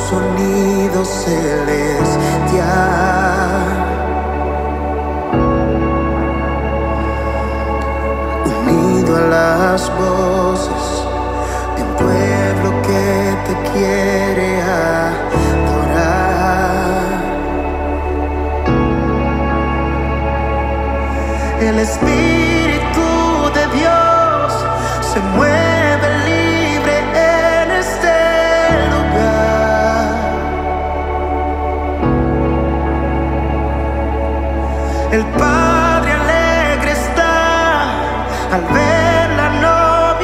sonido celestial, unido a las voces de un pueblo que te quiere adorar. El Espíritu de Dios se mueve libre en este lugar. El Padre alegre está al ver la novia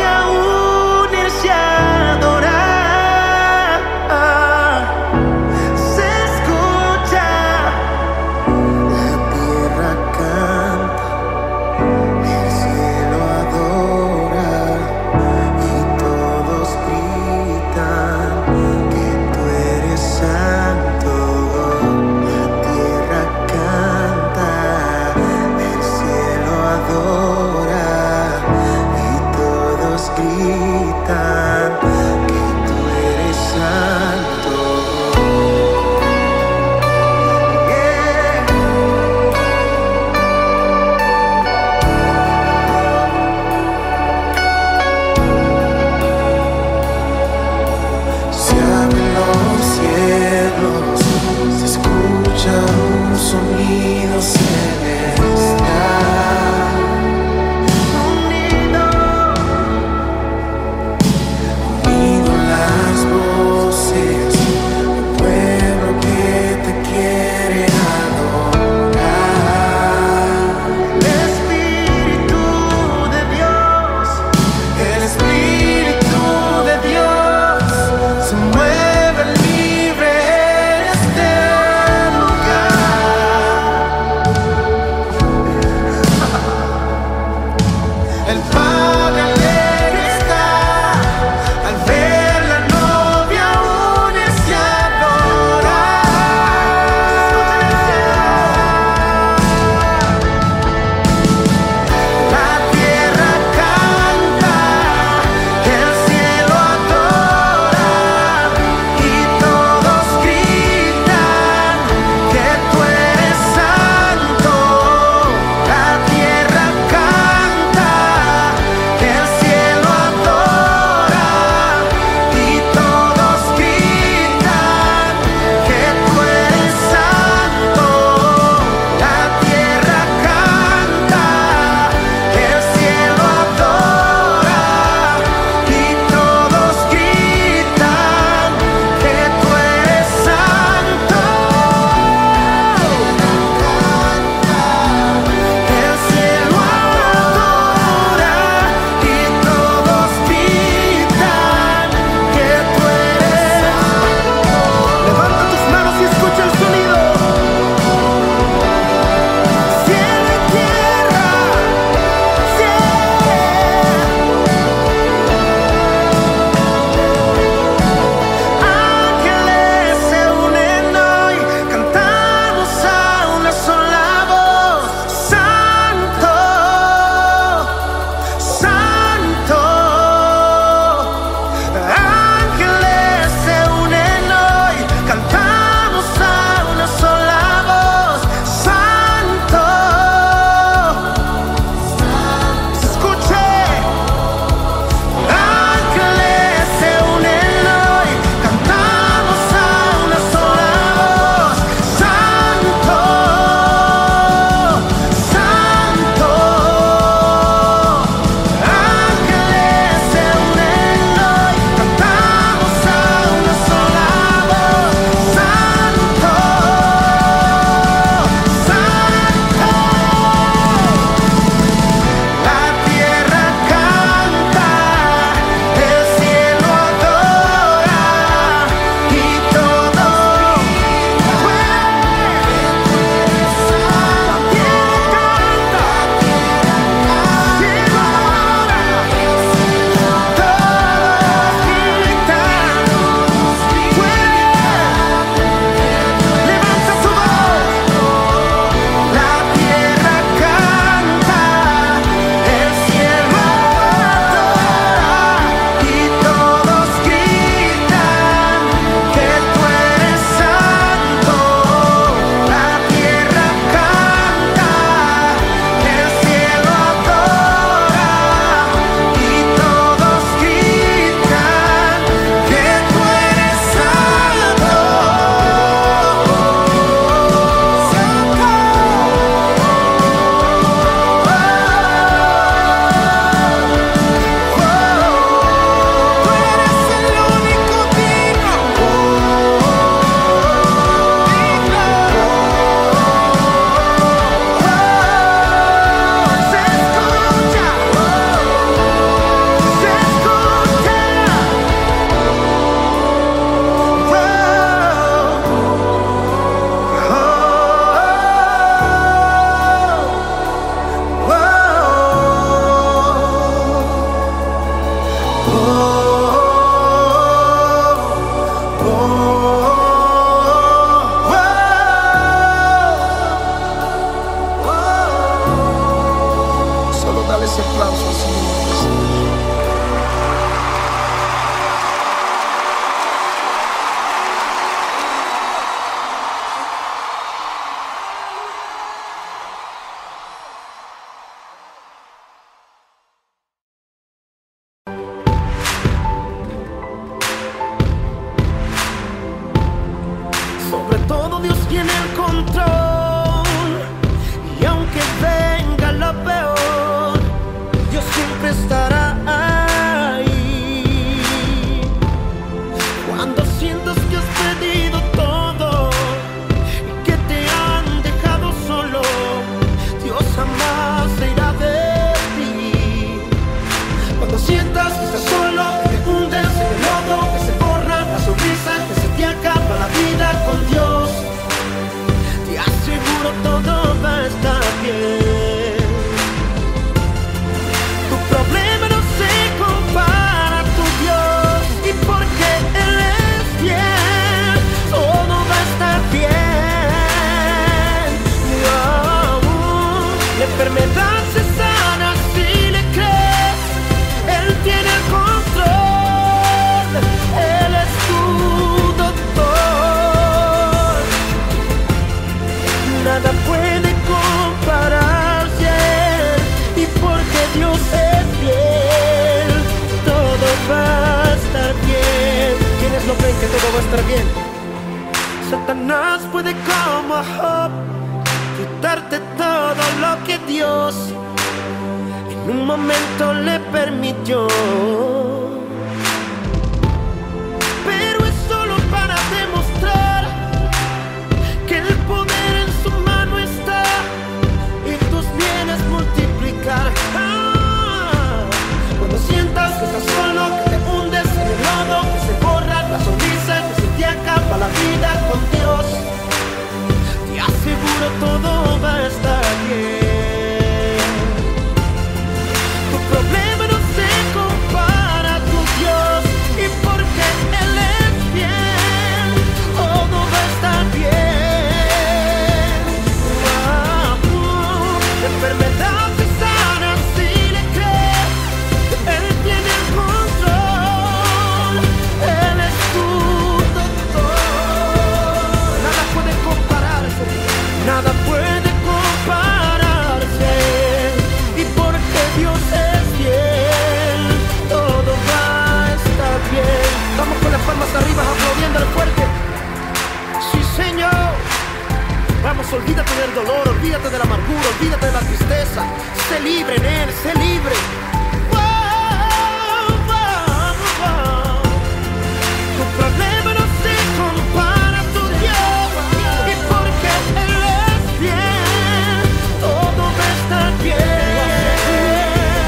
control. Y aunque venga lo peor, Dios siempre estará ahí. Cuando sientas que has perdido todo y que te han dejado solo, Dios jamás se irá de ti. Cuando sientas que estás solo, que te hundes en el lodo, que se borra la sonrisa, que se te acaba la vida con Dios, te aseguro todo va a estar bien. Tu problema no se compara a tu Dios, y porque Él es fiel, todo va a estar bien. La enfermedad se sana si le crees. Él tiene el control, Él es tu doctor. Nada puede compararse a Él, y porque Dios es fiel, todo va a estar bien. ¿Quiénes no creen que todo va a estar bien? Satanás puede como Job quitarte todo lo que Dios en un momento le permitió, pero es solo para demostrar que el poder en su mano está y tus bienes multiplicar. Cuando sientas que estás solo, que te hundes en el lodo, que se borra la sonrisa, que se te acaba la vida con Dios, te aseguro todo va a estar bien. Tu problema no se compara a tu Dios, y porque Él es fiel, todo va a estar bien. La enfermedad se sana si le crees. Él tiene el control, Él es tu doctor. Nada puede compararse, nada puede compararse. Y porque Dios es fiel, todo va a estar bien. Vamos con las palmas arriba, aplaudiéndole fuerte. Sí, Señor. Vamos, olvídate del dolor, olvídate de la amargura, olvídate de la tristeza. Sé libre en Él, sé libre. Wow, wow, wow. Tu problema no se compara a tu Dios, y porque Él es fiel, todo va a estar bien.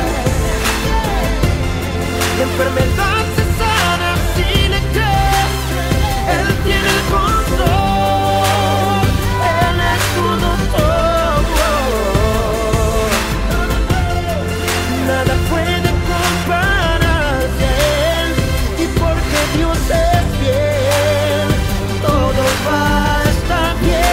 La enfermedad se sana si le crees. Él tiene el control, Él es tu doctor. Nada puede compararse a Él, y porque Dios es fiel, todo va a estar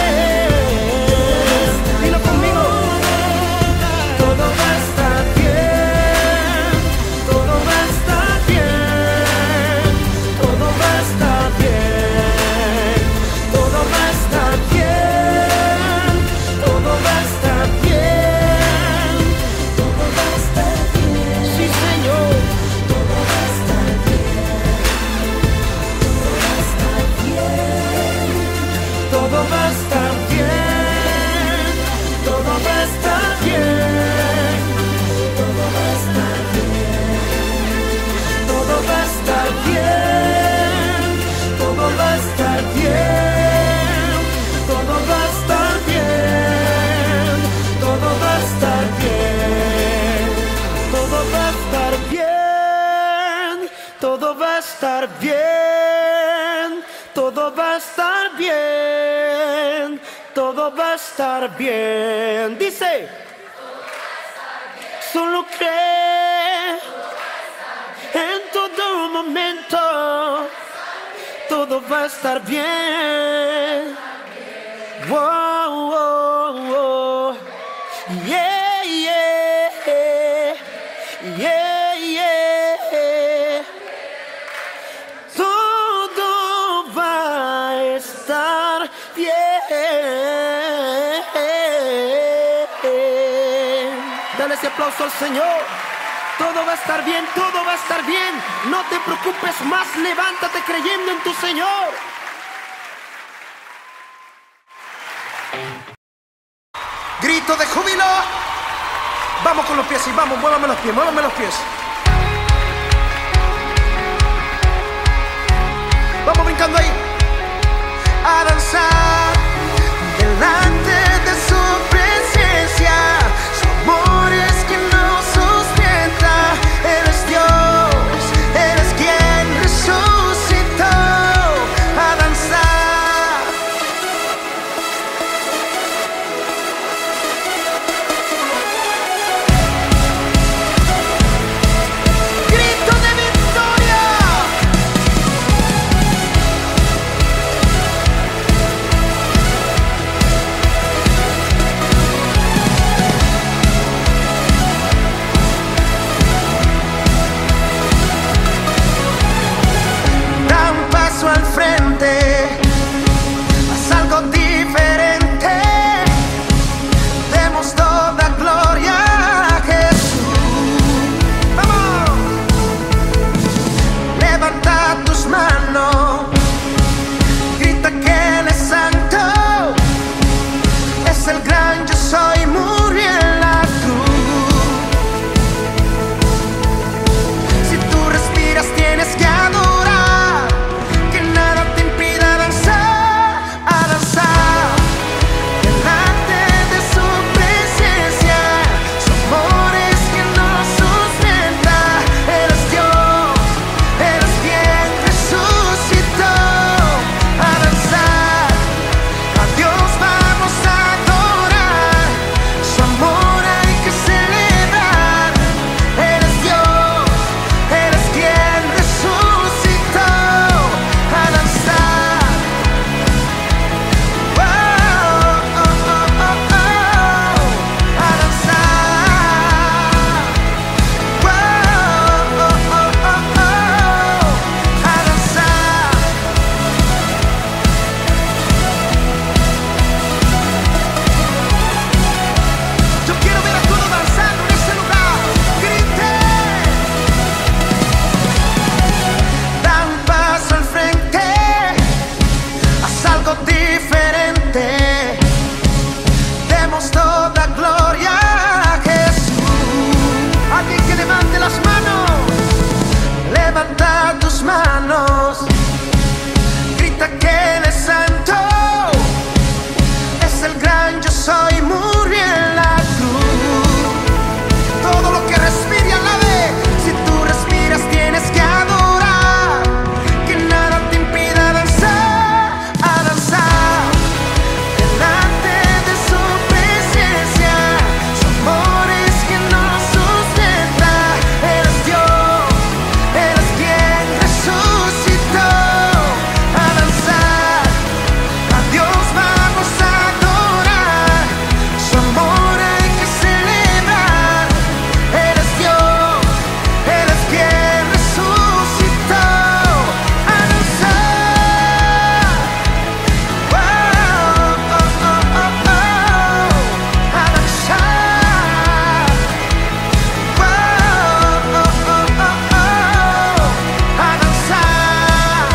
bien. Dilo conmigo. Todo va a estar bien, todo va a estar bien, todo va a estar bien, todo va a estar bien, todo va a estar bien, todo va a estar bien. Sí, Señor. Todo va a estar bien, todo va a estar bien, todo va a estar bien, todo va a estar bien, todo va a estar bien, todo va a estar bien, todo va a estar bien, todo va a estar bien, todo va a estar bien, todo va a estar bien, todo va a estar bien, todo va a estar bien. Dice, solo cree. En todo momento todo va a estar bien. Wow, wow, wow. Yeah, yeah, yeah, yeah. Todo va a estar bien. Dale ese aplauso al Señor. Todo va a estar bien, todo va a estar bien. No te preocupes más, levántate creyendo en tu Señor. Grito de júbilo. Vamos con los pies y vamos, muévame los pies, muévame los pies. Vamos brincando ahí. A danzar delante de su presencia. Su amor es quien nos sustenta. Eres Dios, eres quien resucitó. A danzar. Grito de victoria. Al frente, haz algo diferente, demos toda gloria a Jesús. ¡Vamos! Levanta tus manos, grita que Él es santo, es el gran yo soy, murió en la cruz. Si tú respiras tienes que adorar. Levanta tus manos, grita que Él es santo, es el gran yo soy, murió en la cruz. Todo lo que respire alabe, si tú respiras tienes que adorar, que nada te impida danzar, a danzar, delante de su presencia. Su amor es quien nos sustenta, eres Dios, eres quien resucitó. A danzar, a Dios vamos a adorar, su amor hay que celebrar. Eres Dios, eres quien resucitó. A danzar, oh, oh, oh, oh, oh. A danzar, oh, oh, oh, oh, oh. A danzar.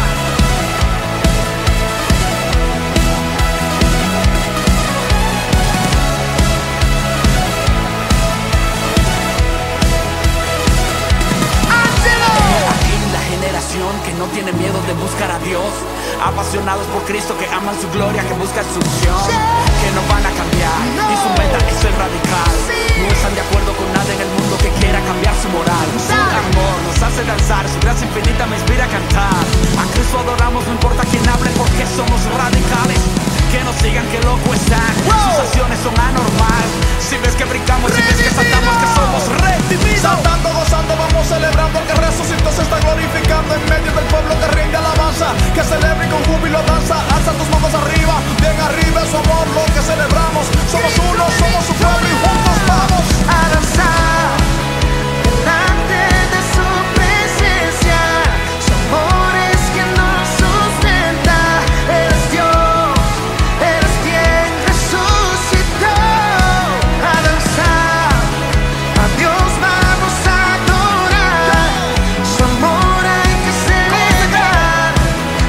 ¡Ángelo! Aquí la generación que no tiene miedo de buscar a Dios, apasionados por Cristo, que aman su gloria, que buscan su unción, que no van a cambiar, y su meta es ser radical. No están de acuerdo con nada en el mundo que quiera cambiar su moral. Su amor nos hace danzar, su gracia infinita me inspira a cantar. A Cristo adoramos, no importa quién hable, porque somos radicales. Que nos digan que loco están, sus acciones son anormal. Si ves que brincamos, si ves que saltamos, que somos redimidos. Saltando, gozando, vamos celebrando que resucitó, se está glorificando en medio del pueblo que rinde alabanza, que celebre y con júbilo danza. Alza tus manos arriba, bien arriba es su amor lo que celebramos. Somos uno, somos su pueblo y juntos vamos a danzar delante de su presencia. Su amor es quien nos sustenta. Eres Dios, eres quien resucitó. A danzar, a Dios vamos a adorar. Su amor hay que celebrar.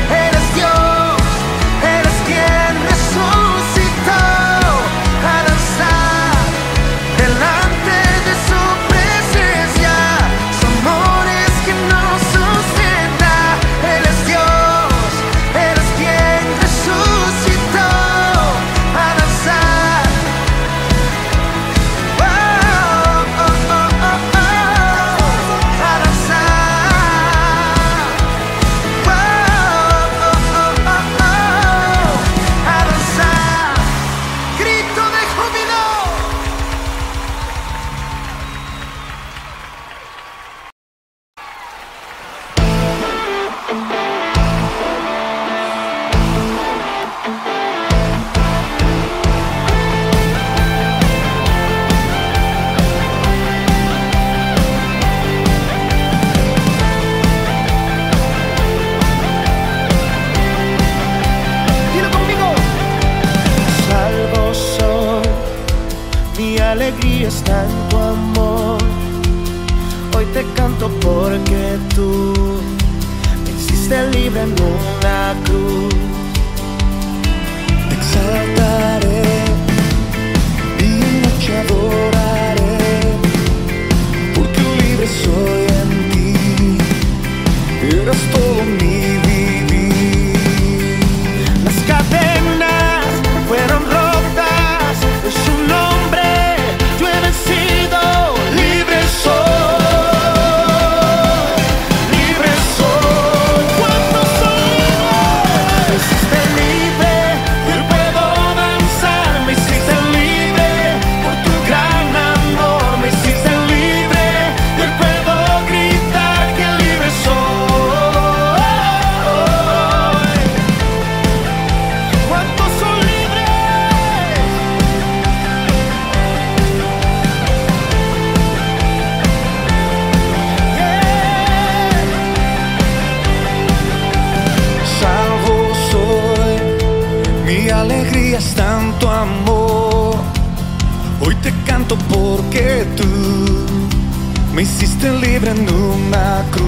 alegría está en tu amor. Hoy te canto porque tú me hiciste libre en una cruz. Te exaltaré, día y noche adoraré, porque libre soy en ti, eres todo mi vivir. Las cadenas fueron rotas, en su nombre yo he vencido. Libre soy, libre soy. ¿Cuántos son libres? Me hiciste libre, hoy puedo danzar. Me hiciste libre por tu gran amor. Me hiciste libre, hoy puedo gritar que libre soy. ¿Cuántos son libres? Salvo soy, mi alegría está en tu amor. Hoy te canto porque tú me hiciste libre en una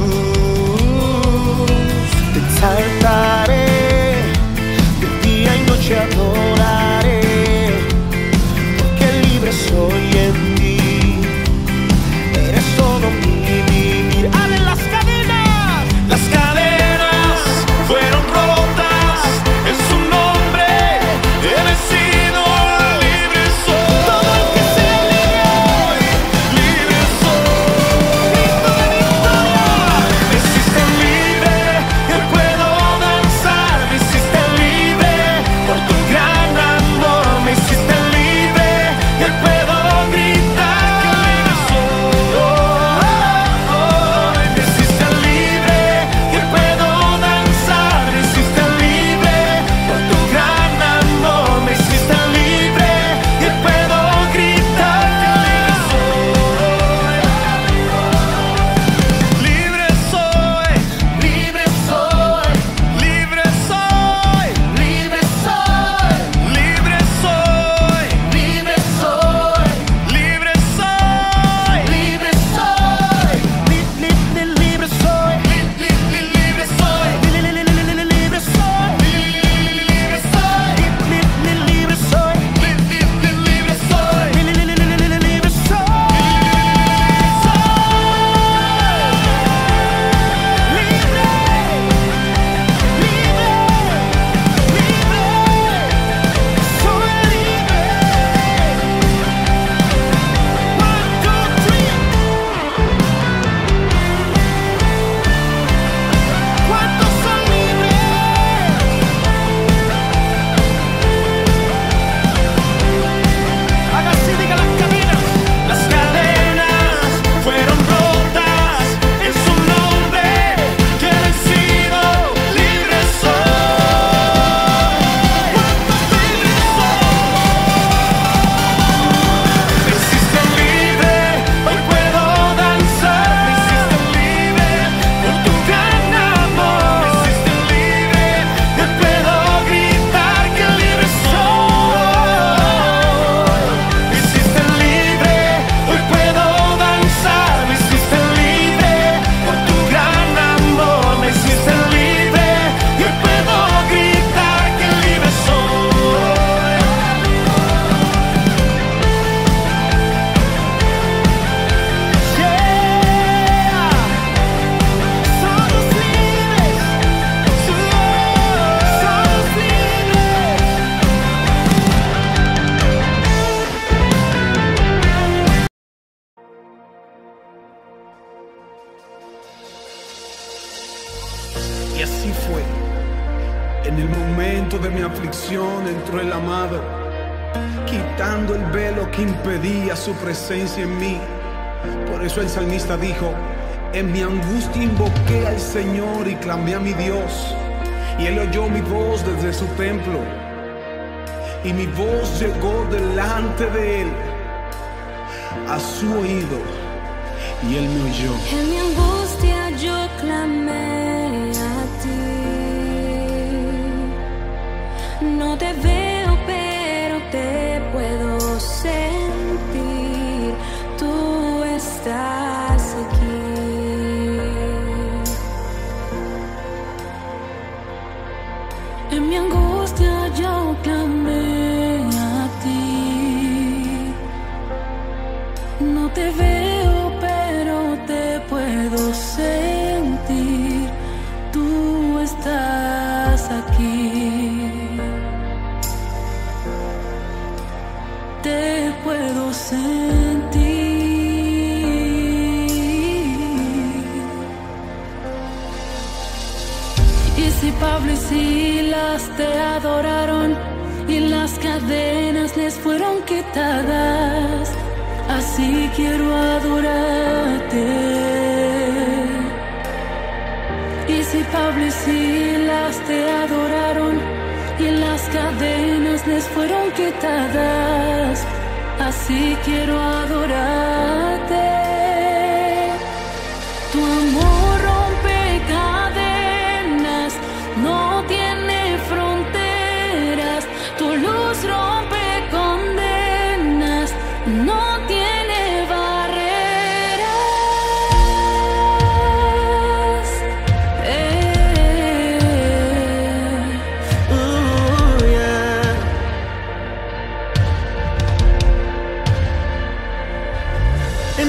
cruz. Te exaltaré, de día y noche adoraré, porque libre soy en ti, eres todo mi vivir. ¡Abre las cadenas! Las cadenas fueron rotas, en su nombre he vencido. Libre soy. Todo el que sea libre hoy, libre soy. Grito de victoria. Me hiciste libre, hoy puedo danzar. Me hiciste libre por tu gran amor. Me hiciste libre, hoy puedo gritar que libre soy. Me hiciste libre, hoy puedo danzar. Me hiciste libre por tu gran amor. Me hiciste libre, hoy puedo gritar que libre soy. Libre soy, libre soy, libre soy, libre soy, libre soy, libre soy, libre soy, libre soy, libre soy, libre soy, libre soy, libre soy, libre soy, libre ¿cuántos son libres? Haga así, diga las cadenas. Las cadenas fueron rotas, en su nombre yo he vencido. Libre soy. ¿Cuántos libres son? Me hiciste libre, hoy puedo danzar. Me hiciste libre por tu gran amor. Me hiciste libre, hoy puedo gritar que libre soy. Me hiciste libre, hoy puedo danzar. Me hiciste libre por tu gran amor. Me hiciste libre, hoy puedo gritar que libre soy. Yeah, somos libres, somos libres. Y así fue. En el momento de mi aflicción entró el amado, quitando el velo que impedía su presencia en mí. Por eso el salmista dijo: en mi angustia invoqué al Señor y clamé a mi Dios, y Él oyó mi voz desde su templo, y mi voz llegó delante de Él a su oído, y Él me oyó. En mi angustia yo clamé a ti. No te veo, pero te puedo sentir. estás aquí. En mi angustia yo clamé a ti. No te veo, pero te puedo sentir. Tú estás aquí. Te puedo sentir. Y si Pablo y Silas te adoraron y las cadenas les fueron quitadas, así quiero adorarte. Y si Pablo y Silas te adoraron y las cadenas les fueron quitadas, así quiero adorarte. Tu amor rompe cadenas, no tiene fronteras. Tu luz rompe condenas, no tiene barreras. Yeah.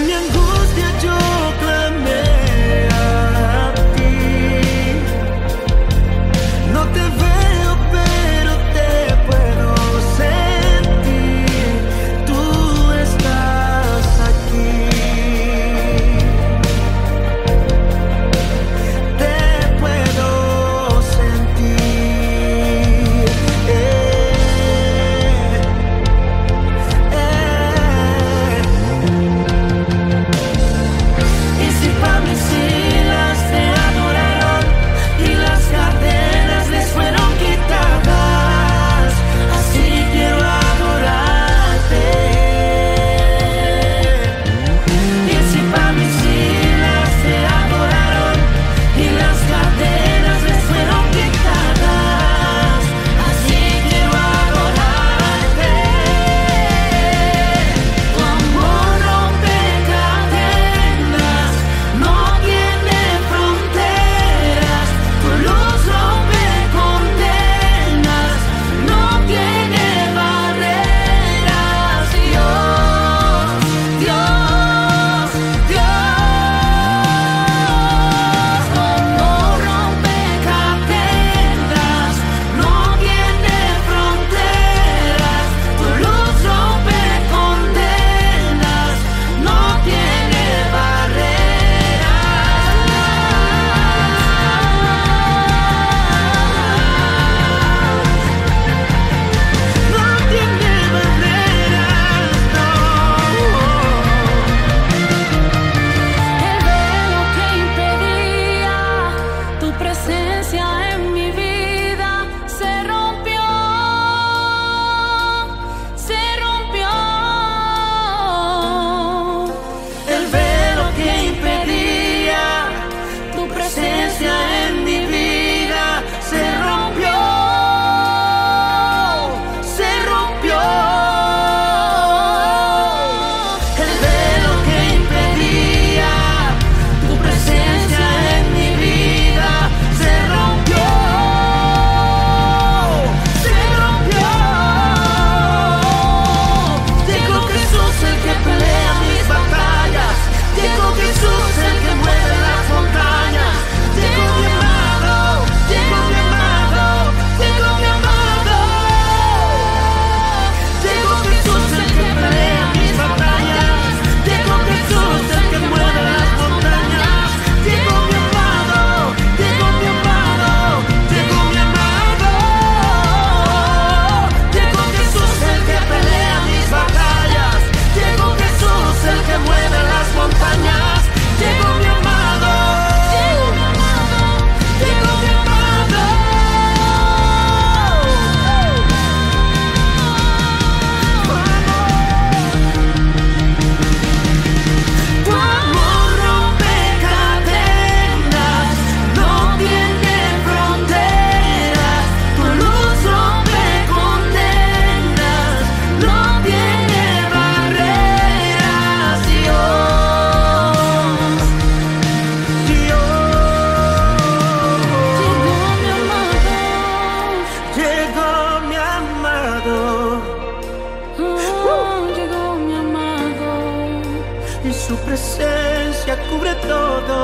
todo.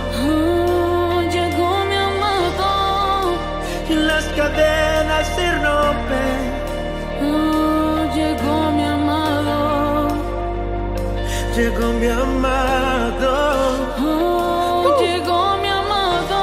Llegó mi amado. Y las cadenas se rompen. Llegó mi amado. Llegó mi amado. Llegó mi amado.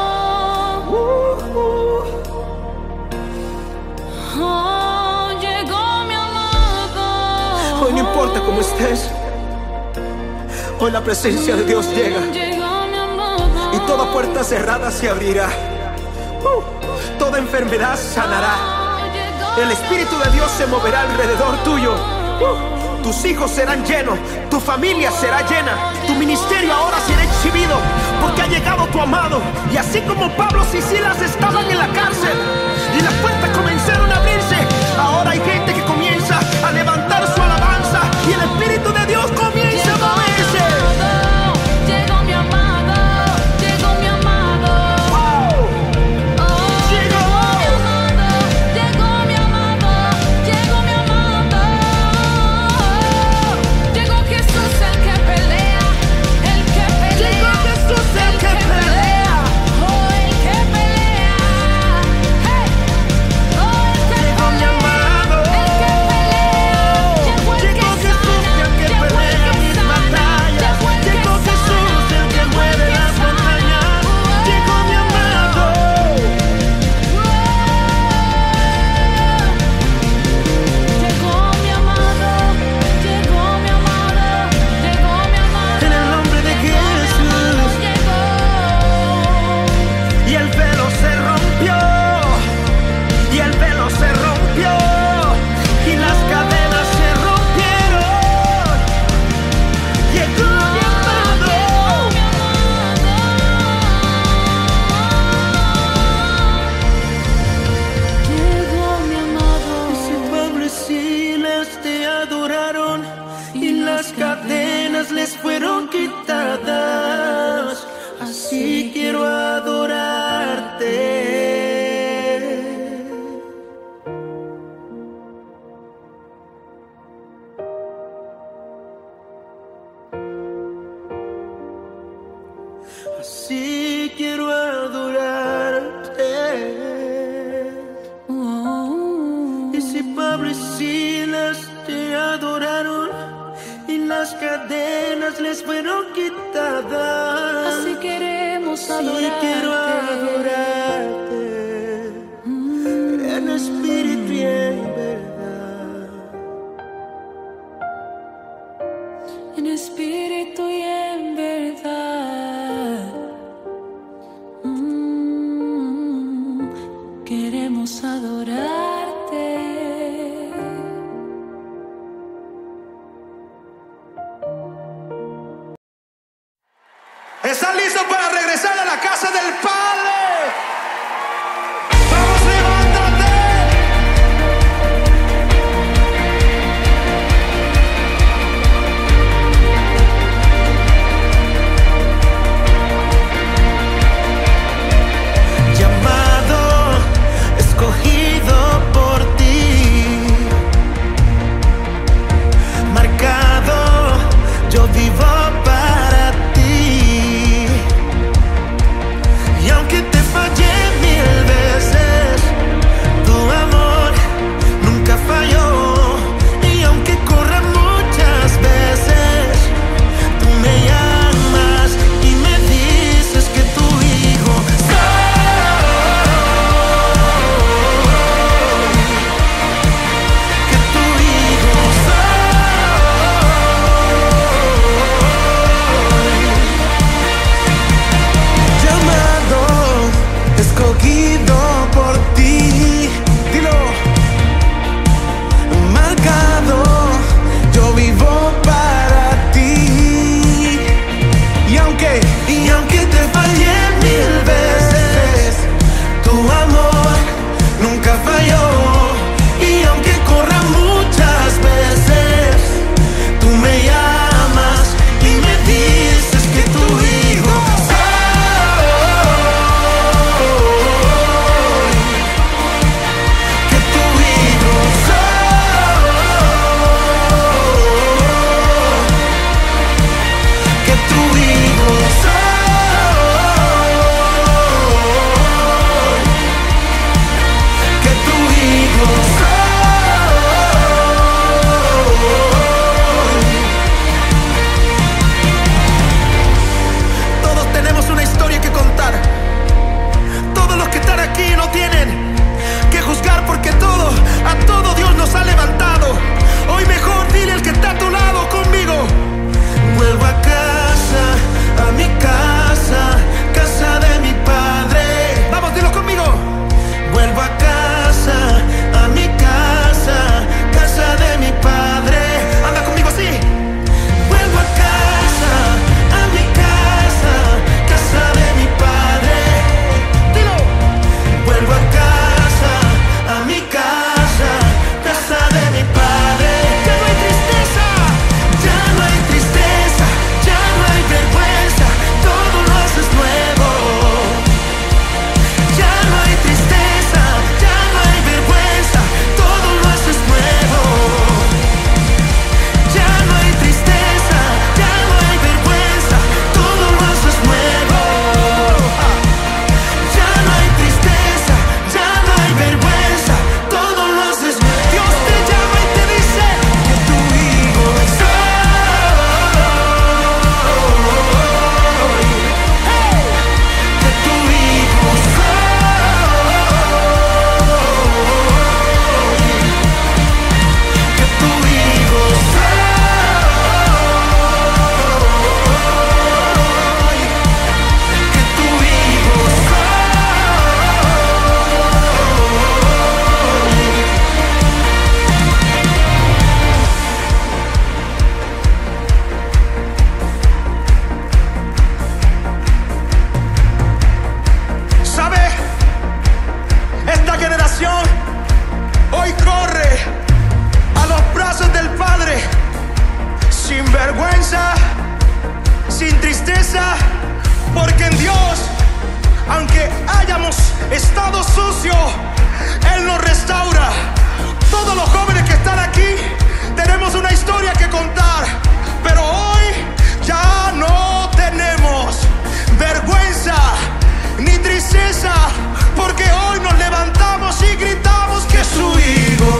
Llegó mi amado. Hoy no importa cómo estés, hoy la presencia de Dios llega Llegó mi amado. y toda puerta cerrada se abrirá. Toda enfermedad sanará. El Espíritu de Dios se moverá alrededor tuyo. Tus hijos serán llenos, tu familia será llena, tu ministerio ahora será exhibido, porque ha llegado tu amado. Y así como Pablo y Silas estaban en la cárcel y las puertas comenzaron a abrirse, ahora hay gente que comienza a levantar su alabanza y el Espíritu de Dios comienza a moverse. Llegó mi amado. Llegó mi amado. Llegó mi amado. Llegó mi amado. Llegó mi amado. Llegó Jesús el que pelea. El que pelea. Llegó Jesús el que pelea. Oh, el que pelea. Hey. Oh, el que Llegó mi amado. El que pelea. Llegó el Llegó que Jesús sana. el que Llegó el pelea que mis sana. batallas. Llegó el que Llegó Jesús el que mueve las montañas. Llegó mi amado. Llegó mi amado, llegó mi amado, llegó mi amado. En el nombre de Jesús. Llegó. Y el velo se rompió. Y el velo se rompió. Y las cadenas se rompieron. Llegó mi amado. Llegó mi amado. Si Pablo y Silas te adoraron y las cadenas les fueron quitadas, así quiero adorarte. Así quiero adorarte. Y si Pablo y Silas te adoraron y las cadenas les fueron quitadas, Así queremos así quiero adorarte en espíritu y en verdad. en espíritu y en verdad. Queremos adorarte. ¿Están listos para regresar a la casa del Padre? ¡Vamos, levántate! Llamado, escogido por vergüenza, sin tristeza, porque en Dios, aunque hayamos estado sucios, Él nos restaura. Todos los jóvenes que están aquí tenemos una historia que contar, pero hoy ya no tenemos vergüenza ni tristeza, porque hoy nos levantamos y gritamos que su hijo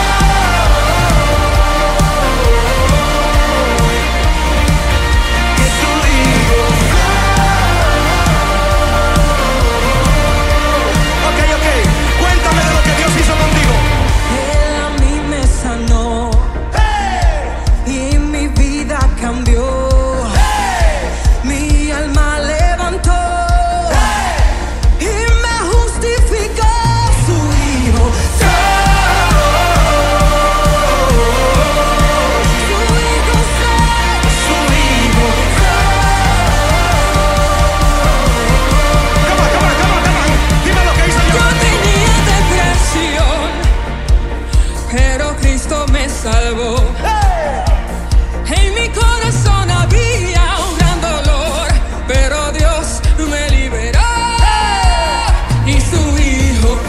salvó. En mi corazón había un gran dolor, pero Dios me liberó. Y su hijo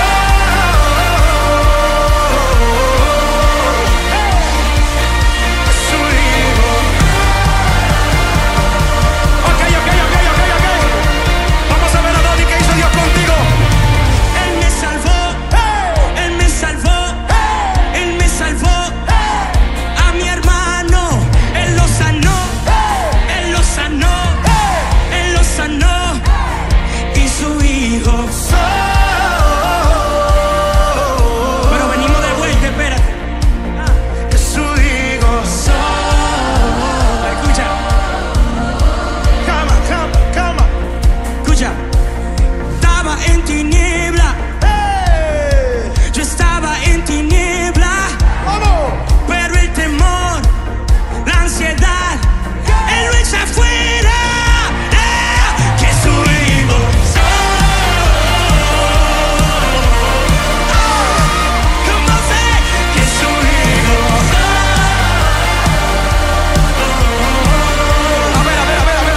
su hijo. Ok. Vamos a ver a Dodi, ¿qué hizo Dios contigo? Él me salvó, Él me salvó, Él me salvó. A mi hermano, Él lo sanó, Él lo sanó, Él lo sanó. Y su hijo. Pero venimos de vuelta, espérate. Su hijo. Escucha, Cama. escucha. Estaba en tiniebla, yo estaba en tiniebla. Vamos. Pero el temor, la ansiedad, Él lo echa afuera. Que su hijo. ¿Cómo sé? Que su hijo. A ver.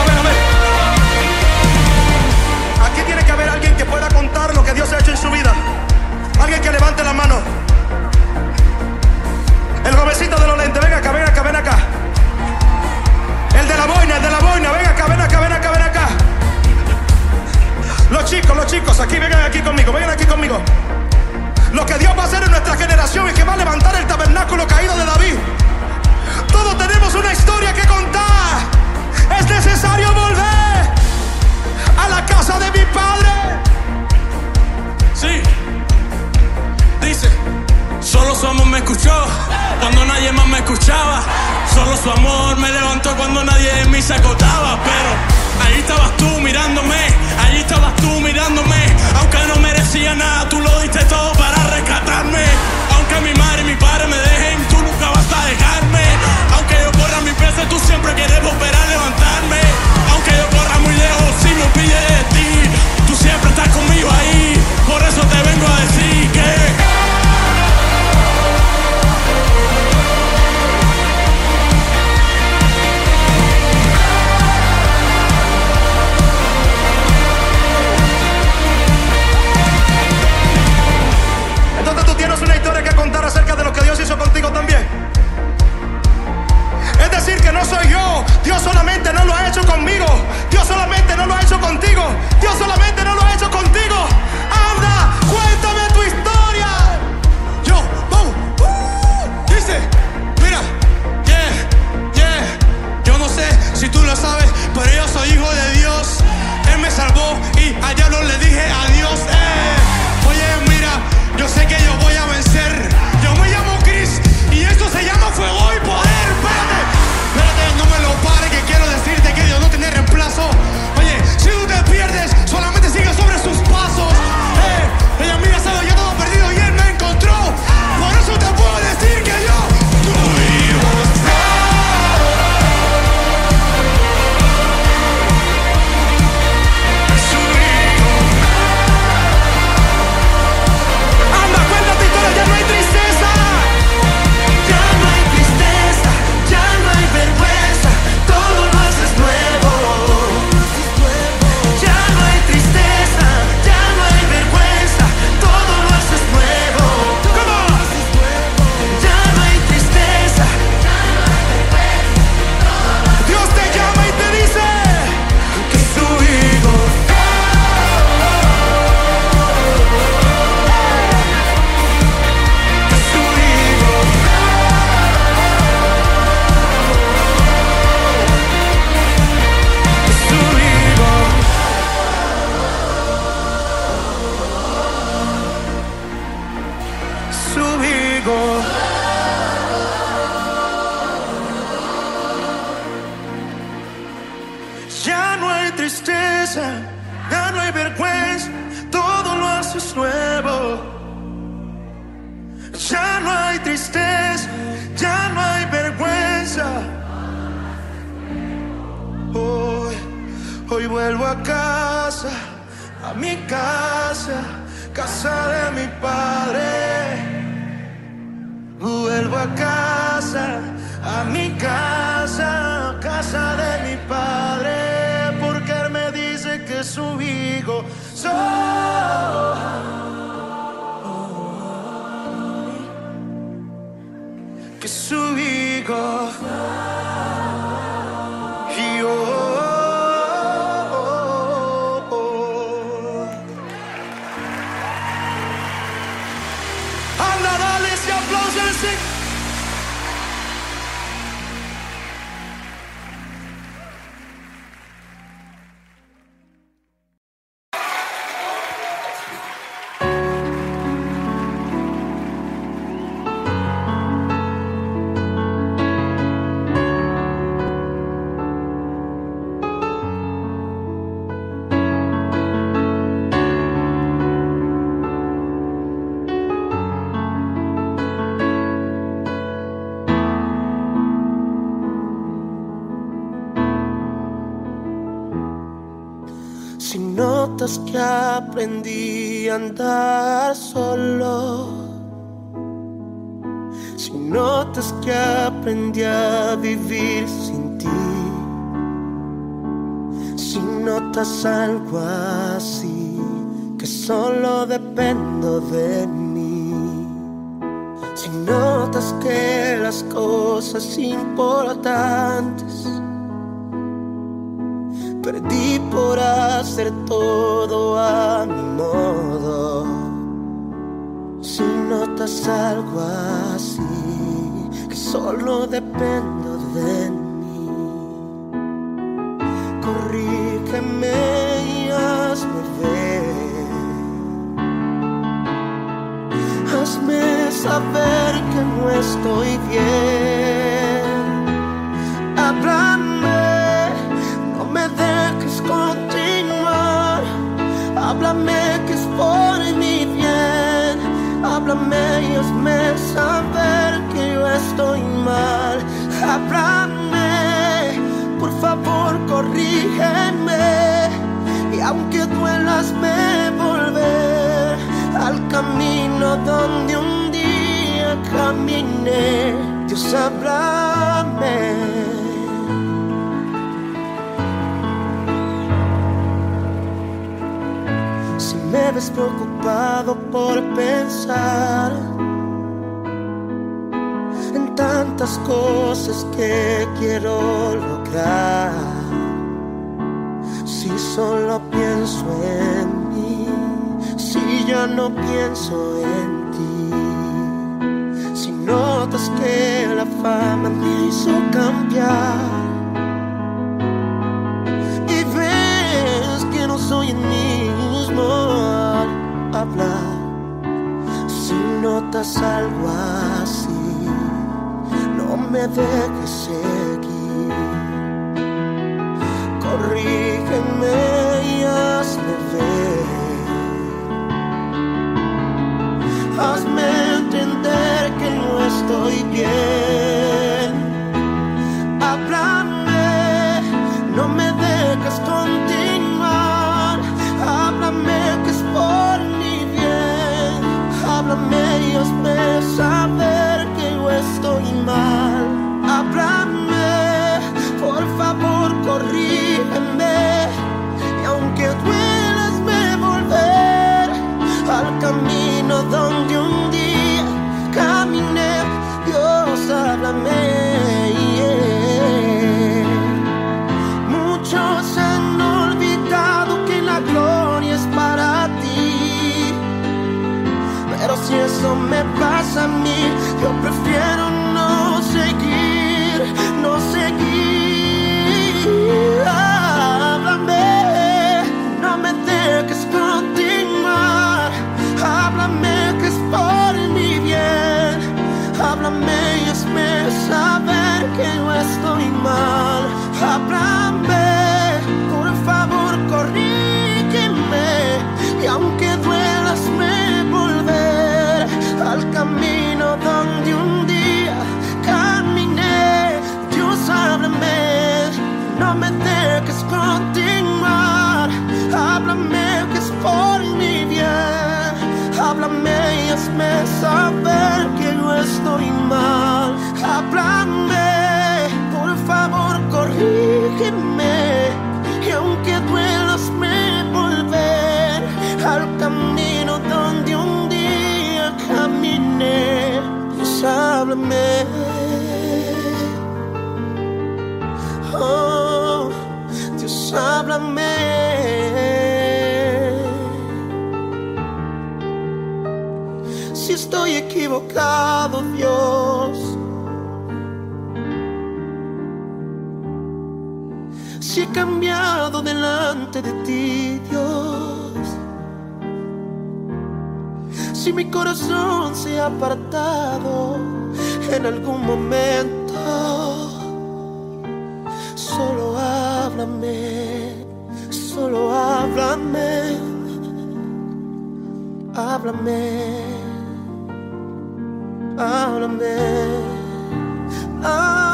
Aquí tiene que haber alguien que pueda contar lo que Dios ha hecho en su vida. Alguien que levante la mano. El jovencito de los lentes, ven acá. El de la boina, ven acá. Los chicos, vengan aquí conmigo. Lo que Dios va a hacer en nuestra generación es que va a levantar el tabernáculo caído de David. Todos tenemos una historia que contar. Es necesario volver a la casa de mi padre. Sí, dice, solo su amor me escuchó cuando nadie más me escuchaba. Solo su amor me levantó cuando nadie de mí se acotaba. Pero ahí estabas tú mirándome, aunque no merecía nada, tú lo diste todo para rescatarme. Aunque mi madre y mi padre me dejen, tú nunca vas a dejarme. Aunque yo corra mil veces, tú siempre quieres volver a levantarme. Aunque yo corra muy lejos, si me pide de ti, tú siempre estás conmigo ahí. Por eso te vengo a decir que a mi casa, casa de mi padre. Vuelvo a casa, a mi casa, casa de mi padre, porque él me dice que su hijo soy. Que su hijo y yo. Anda, dale ese aplauso, ese. Si notas que aprendí a andar solo, si notas que aprendí a vivir sin ti, si notas algo así, que solo dependo de mí, si notas que las cosas importantes perdí por hacer todo a mi modo, si notas algo así, que solo dependo de mí, corrígeme y hazme ver, hazme saber que no estoy bien, háblame. No me dejes continuar, háblame que es por mi bien, háblame y hazme saber que yo estoy mal, háblame, por favor corrígeme, y aunque duela hazme volver al camino donde un día caminé. Dios, háblame. Me ves preocupado por pensar en tantas cosas que quiero lograr. Si solo pienso en mí, si ya no pienso en ti, si notas que la fama me hizo cambiar y ves que no soy en mí al hablar, si notas algo así, no me dejes seguir, corrígeme y hazme ver, hazme entender que no estoy bien, háblame, no me dejes continuar, háblame que es por mi bien, háblame y hazme saber que yo estoy mal, háblame, por favor corrígeme, y aunque duela hazme volver al camino donde un día caminé. Dios, háblame. Muchos han olvidado que la gloria es para ti, pero si eso me pasa a mí, yo prefiero no seguir, no seguir. Háblame, no me dejes continuar, háblame que es por mi bien, háblame y hazme saber que yo estoy mal, háblame, por favor corrígeme, y aunque duela hazme volver al camino donde un día caminé. Dios, háblame, no me dejes Hazme saber que yo estoy mal. Háblame, por favor, corrígeme. Y aunque duelas me volver al camino donde un día caminé. Dios, háblame. Oh, Dios, háblame. Si estoy equivocado, Dios, si he cambiado delante de ti, Dios, si mi corazón se ha apartado en algún momento, solo háblame, solo háblame, háblame, háblame, háblame.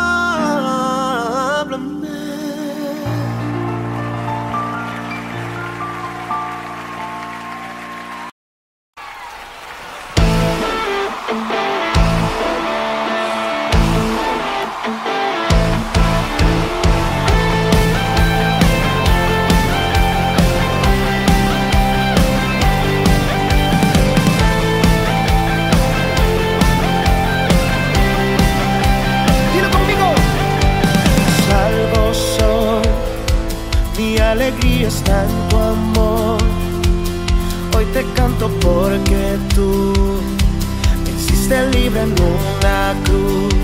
Alegría está en tu amor. Hoy te canto porque tú me hiciste libre en una cruz.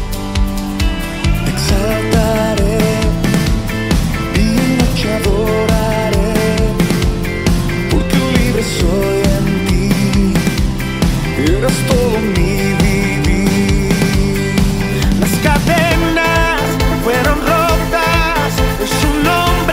Te exaltaré, día y noche adoraré, porque libre soy en ti. Eres todo mi vivir. Las cadenas fueron rotas en su nombre.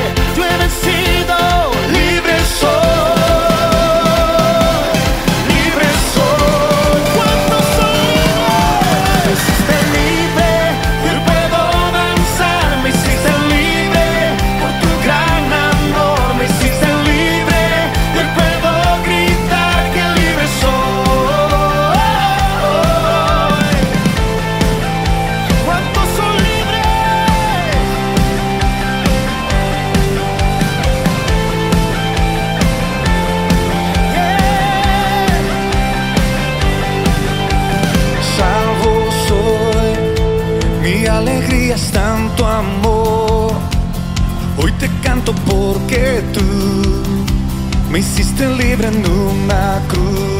Está en tu amor. Hoy te canto porque tú me hiciste libre en una cruz.